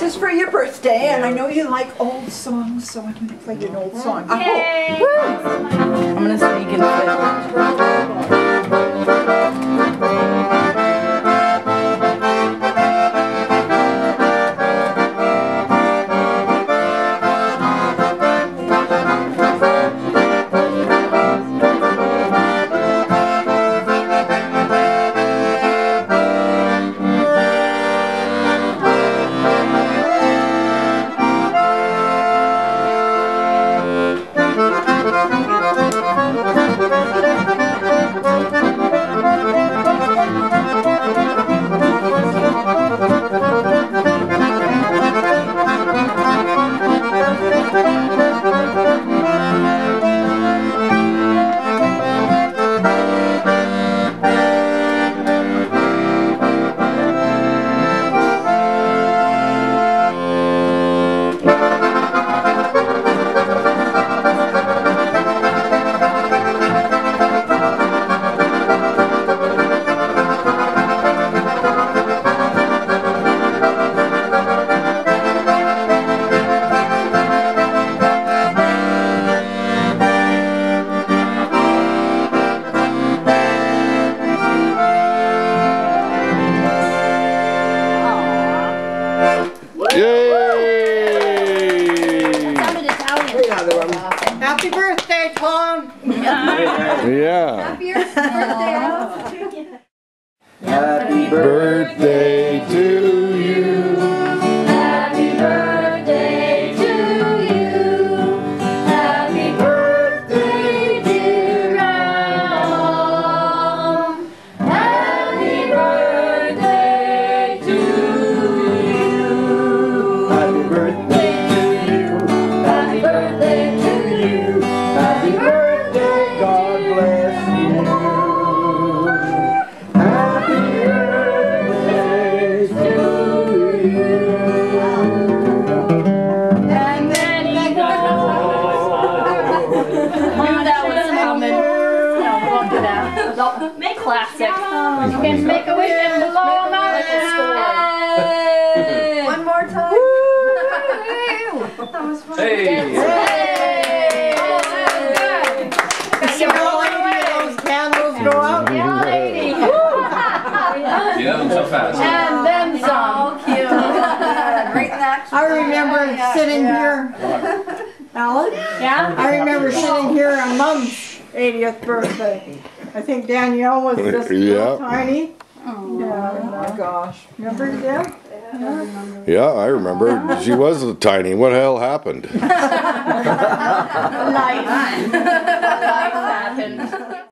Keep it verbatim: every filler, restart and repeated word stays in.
is for your birthday, and I know you like old songs, so I'm going to play you an old song. Yay! I'm going to sneak in the Happy birthday, Tom! Yeah. Happy birthday. Happy birthday to you. Happy birthday to you. Happy birthday, dear Ram. Happy birthday to you. Happy birthday to you. Happy birthday to you. Happy birthday, God bless you. Happy birthday to you. And then he goes. Knew that was coming. No, we won't do that. Nope. Make classic. You can make a wish and blow them out. Hey. One more time. That was fun. Hey. Hey. See how lady those candles go out? Yeah, lady. You know them so fast. And then some. Cute. Great action. I remember sitting here, Alan? Yeah? I remember sitting here on Mom's eightieth birthday. I think Danielle was just Yeah. little tiny. Oh my gosh. Remember Deb? Yeah, I remember. She was tiny. What the hell happened? Life. Life happened.